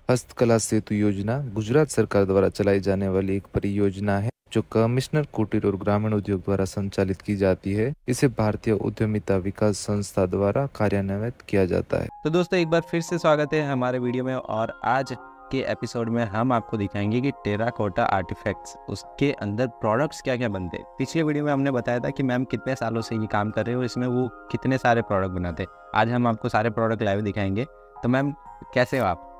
हस्तकला सेतु योजना गुजरात सरकार द्वारा चलाई जाने वाली एक परियोजना है जो कमिश्नर कुटीर और ग्रामीण उद्योग द्वारा संचालित की जाती है। इसे भारतीय उद्यमिता विकास संस्था द्वारा कार्यान्वित किया जाता है। तो दोस्तों एक बार फिर से स्वागत है हमारे वीडियो में। और आज के एपिसोड में हम आपको दिखाएंगे कि टेराकोटा आर्टिफैक्ट्स उसके अंदर प्रोडक्ट्स क्या क्या बनते हैं। पिछले वीडियो में हमने बताया था कि मैम कितने सालों से ये काम कर रहे हो, इसमें वो कितने सारे प्रोडक्ट बनाते हैं। आज हम आपको सारे प्रोडक्ट लाइव दिखाएंगे। तो मैम कैसे हो आप?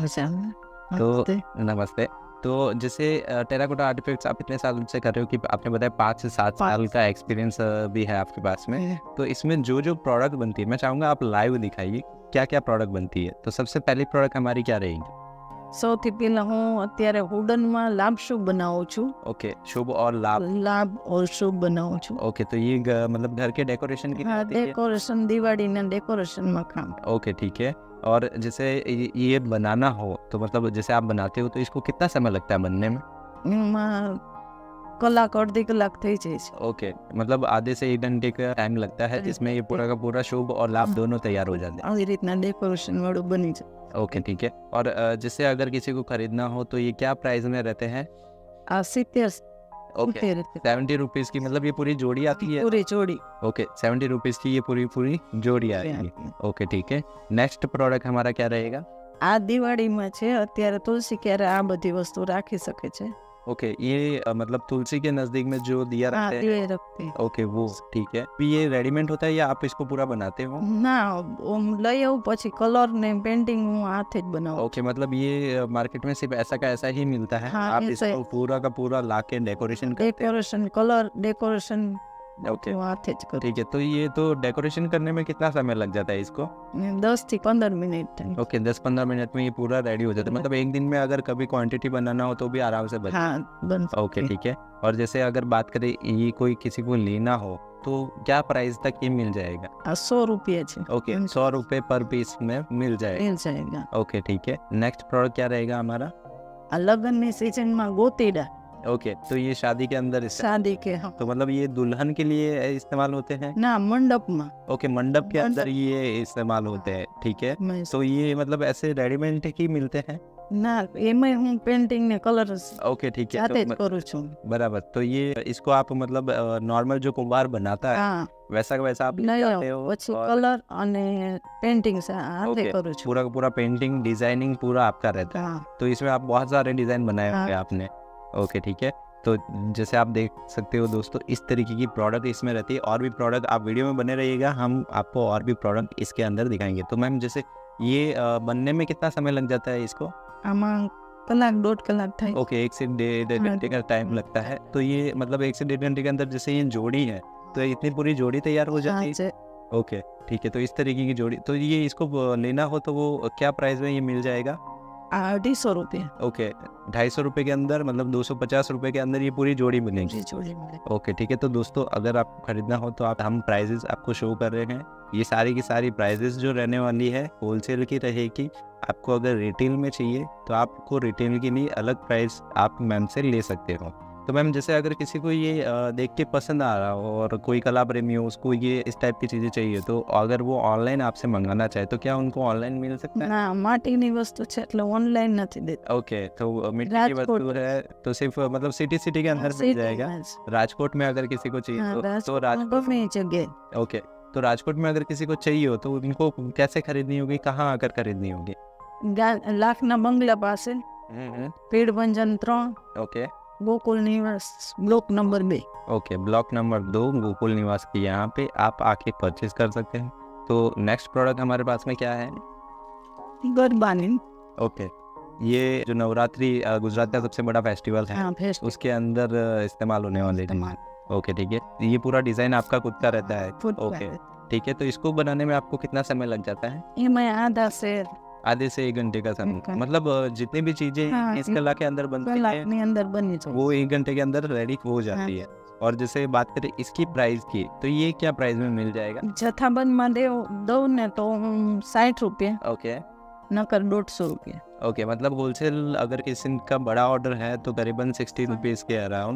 तो नमस्ते। तो जैसे टेराकोटा आर्टिफैक्ट्स आप इतने साल से कर रहे हो कि आपने बताया 5 से 7 साल का एक्सपीरियंस भी है आपके पास में। तो इसमें जो जो प्रोडक्ट बनती है मैं चाहूँगा आप लाइव दिखाइए क्या क्या प्रोडक्ट बनती है। तो सबसे पहली प्रोडक्ट हमारी क्या रहेगी? સૌથી પહેલા હું અત્યારે હુડનમાં લાભ શુભ બનાવું છું। ओके, शुभ और लाभ। લાભ और શુભ બનાવું છું। ओके, तो ये मतलब घर के डेकोरेशन की हाँ, होती है? डेकोरेशन दिवाळीના डेकोरेशનમાં काम। ओके ठीक है। और जैसे ये बनाना हो तो मतलब जैसे आप बनाते हो तो इसको कितना समय लगता है बनने में? એમાં કલાક અડધી કલાક થઈ જાય છે। ओके, मतलब आधे से 1 घंटे का टाइम लगता है जिसमें ये पूरा का पूरा शुभ और लाभ दोनों तैयार हो जाते हैं। આવી રીતના डेकोरेशन वाળું બની જાય। ओके ठीक है। और जैसे अगर किसी को खरीदना हो तो ये क्या प्राइस में रहते हैं? આ 70 ओके, 70 रुपीज़ की मतलब ये पूरी जोड़ी आती है? પૂરી જોડી। ओके, 70 रुपीज़ की ये पूरी जोड़ी आएगी। ओके ठीक है। नेक्स्ट प्रोडक्ट हमारा क्या रहेगा? આ દિવાળીમાં છે અત્યારે તુલસી ક્યારે આ બધી વસ્તુ રાખી શકે છે। ओके, ये मतलब तुलसी के नज़दीक में जो दिया हाँ, रखते हैं। દિવાળી રખતી। ओके वो ठीक है। भी ये रेडीमेड होता है या आप इसको पूरा बनाते हो? ના લઈ આવું પછી કલર ને પેન્ટિંગ હું હાથે જ બનાવું। ओके, मतलब ये मार्केट में सिर्फ ऐसा का ऐसा ही मिलता है? हाँ, आप ऐसा इसको पूरा का पूरा ला के डेकोरेशन करते हैं? डेकोरेशन कलर डेकोरेशन ओके હું હાથે જ કરું। ठीक है। तो ये तो डेकोरेशन करने में कितना समय लग जाता है इसको? 10 થી 15 मिनट થાય। ओके, 10-15 मिनट में ये पूरा रेडी हो जाता है। मतलब एक दिन में अगर कभी क्वांटिटी बनाना हो तो भी आराम से बन। हाँ बन ओके सकती। ठीक है। और जैसे अगर बात करें ये कोई किसी को लेना हो तो क्या प्राइस तक ये मिल जाएगा? 100 रुपये છે। ओके, 100 रुपये पर पीस में मिल जाएगा। मिल जाएगा। ओके ठीक है। नेक्स्ट प्रोडक्ट क्या रहेगा हमारा? આ લગ્નની સિઝનમાં ગોતીડા ओके, तो ये शादी के अंदर शादी के। हाँ तो मतलब ये दुल्हन के लिए इस्तेमाल होते हैं? ना मंडपમાં। ओके, मंडप के अंदर मंडप। ये इस्तेमाल होते हैं। ठीक है। मैं तो ये मतलब ऐसे रेडीमेड ही मिलते हैं? ના એમાં હું પેન્ટિંગ ને कलर ओके ठीक है। જાતે જ तो કરું છું। बराबर। तो ये इसको आप मतलब नॉर्मल जो कुम्हार बनाता है हाँ वैसा का वैसा आप ले નહીં जाते हो પછી और कलर અને पेंटिंग से हाथे ओके, करूँ છું। पूरा का पूरा पेंटिंग डिजाइनिंग पूरा आपका रहता है। हाँ तो इसमें आप बहुत सारे डिजाइन बनाए हाँ। होंगे आपने। ओके ठीक है। तो जैसे आप देख सकते हो दोस्तों इस तरीके की प्रोडक्ट इसमें रहती है। और भी प्रोडक्ट आप वीडियो में बने रहिएगा, हम आपको और भी प्रोडक्ट इसके अंदर दिखाएंगे। तो मैम जैसे ये बनने में कितना समय लग जाता है इसको? આમાં કલાક 1.5 कलाक થાય। ओके, 1 से 1.5 घंटे का टाइम लगता है। तो ये मतलब 1 से 1.5 घंटे के अंदर जैसे ये जोड़ी है तो इतनी पूरी जोड़ी तैयार हो जाती है? છે ओके ठीक है। तो इस तरीके की जोड़ी तो ये इसको लेना हो तो वो क्या प्राइस में ये मिल जाएगा? 250 रुपये ओके, 250 रुपये के अंदर मतलब 250 रुपये के अंदर ये पूरी जोड़ी बनेगी। जी जोड़ी मिले। ओके ठीक है। तो दोस्तों अगर आपको खरीदना हो तो आप हम प्राइजेस आपको शो कर रहे हैं। ये सारी की सारी प्राइजेस जो रहने वाली है होलसेल की रहेगी। आपको अगर रिटेल में चाहिए तो आपको रिटेल के लिए अलग प्राइस आप मैम से ले सकते हो। तो मैम जैसे अगर किसी को ये देख के पसंद आ रहा हो और कोई कला प्रेमी हो उसको ये इस टाइप की चीज़ें चाहिए तो अगर वो ऑनलाइन आपसे मंगाना चाहे तो क्या उनको ऑनलाइन मिल सकता है? ના માટીની વસ્તુ છે એટલે ઓનલાइन નથી देता। ओके, तो मिट्टी की राजकोट। वस्तु है तो सिर्फ मतलब सिटी के अंदर मिल जाएगा। राजकोट में अगर किसी को चाहिए तो राजकोट राजकोट। गમે એ जगह ओके, तो राजकोट में अगर किसी को चाहिए हो तो उनको कैसे खरीदनी होगी, कहाँ आकर खरीदनी होगी? લાખના બંગલા પાસે પીડ Bhanjan 3 okay Gokul Niwas block number 2। Okay, block number 2 Gokul Niwas के यहाँ पे आप आके परचेज कर सकते हैं। तो नेक्स्ट प्रोडक्ट हमारे पास में क्या है? गरबानी। ओके, ये जो नवरात्रि गुजरात का सबसे बड़ा फेस्टिवल है हाँ फेस्ट उसके अंदर इस्तेमाल होने वाले हैं। ओके ठीक है। ये पूरा डिजाइन आपका खुद का रहता है? ओके ठीक है। तो इसको बनाने में आपको कितना समय लग जाता है? એમાં आधा से आधे से 1 घंटे का समय। घंटा। मतलब जितनी भी चीजें हाँ, इस कला के अंदर बनती हैं કલાકની અંદર બની જાય। वो 1 घंटे के अंदर रेडी हो जाती है। और जैसे बात करें इसकी प्राइस की तो ये क्या प्राइस में मिल जाएगा? જથ્થાબંધમાં દઉં ને તો 60 रुपये ओके નકર 150 रुपये। ओके, मतलब होलसेल अगर किसी का बड़ा ऑर्डर है तो करीबन 60 रुपीज़ के अराउंड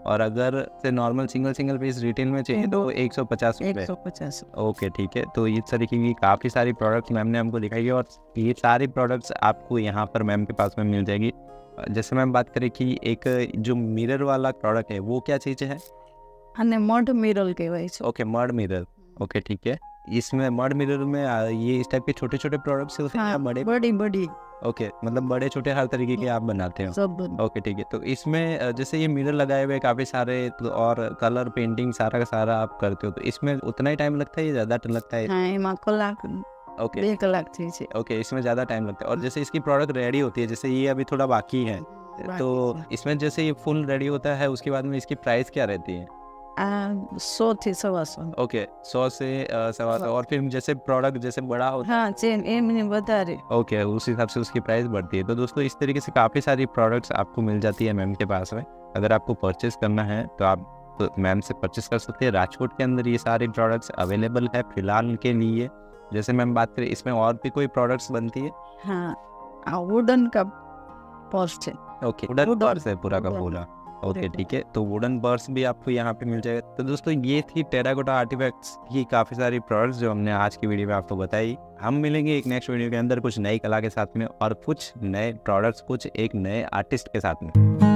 और अगर से नॉर्मल सिंगल पीस रिटेल में चाहिए तो 150 रुपये। 150। ओके ठीक है। तो इस तरीके की काफ़ी सारी प्रोडक्ट्स मैम ने हमको दिखाई है और ये सारी प्रोडक्ट्स आपको यहाँ पर मैम के पास में मिल जाएगी। जैसे मैम बात करें कि एक जो मिरर वाला प्रोडक्ट है वो क्या चीज़ है? અને મઢ મિરર કહેવાય છે। Okay, mud mirror. ओके ठीक है। इसमें मड मिरर में ये इस टाइप के छोटे छोटे प्रोडक्ट्स होते हैं या हाँ, बड़े? बड़ी बड़ी ओके, मतलब बड़े छोटे हर तरीके के आप बनाते हो। सब बड़ी। ओके ठीक है। तो इसमें जैसे ये मिरर लगाए हुए काफ़ी सारे और कलर पेंटिंग सारा का सारा आप करते हो, तो इसमें उतना ही टाइम लगता है या ज़्यादा टाइम लगता है? हाँ, એમાં કલાક ओके 2 કલાક થઈ છે। ओके, इसमें ज़्यादा टाइम लगता है। और जैसे इसकी प्रोडक्ट रेडी होती है, जैसे ये अभी थोड़ा बाकी है, तो इसमें जैसे ये फुल रेडी होता है उसके बाद में इसकी प्राइस क्या रहती है? આ 100 થી 125। ओके, 100 से 125। और फिर जैसे प्रोडक्ट जैसे बड़ा होता हाँ, જેમ એમની વધારે। है, ओके, उस हिसाब से उसकी प्राइस बढ़ती है। तो दोस्तों इस तरीके से काफ़ी सारी प्रोडक्ट्स आपको मिल जाती है मैम के पास में। अगर आपको परचेस करना है तो आप तो मैम से परचेस कर सकते हैं। राजकोट के अंदर ये सारी प्रोडक्ट्स अवेलेबल है फिलहाल के लिए। जैसे मैम बात करें इसमें और भी कोई प्रोडक्ट्स बनती है? हाँ, આ वुडन का पर्स છે। ओके, वुडन वुडन पर्स है पूरा का वुडन। पूरा। Okay wooden. ठीक है। तो वुडन पर्स भी आपको यहाँ पे मिल जाएगा। तो दोस्तों ये थी टेराकोटा आर्टिफैक्ट्स की काफ़ी सारी प्रोडक्ट्स जो हमने आज की वीडियो में आपको बताई। हम मिलेंगे एक नेक्स्ट वीडियो के अंदर कुछ नई कला के साथ में और कुछ नए प्रोडक्ट्स, कुछ एक नए आर्टिस्ट के साथ में।